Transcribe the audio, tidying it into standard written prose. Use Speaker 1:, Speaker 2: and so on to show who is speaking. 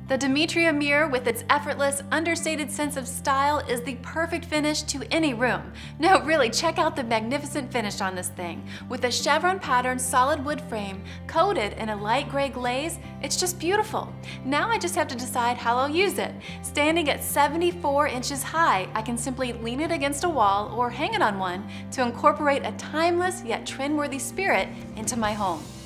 Speaker 1: The Demetria mirror, with its effortless, understated sense of style, is the perfect finish to any room. No, really, check out the magnificent finish on this thing. With a chevron pattern solid wood frame coated in a light gray glaze, it's just beautiful. Now I just have to decide how I'll use it. Standing at 74 inches high, I can simply lean it against a wall or hang it on one to incorporate a timeless yet trend-worthy spirit into my home.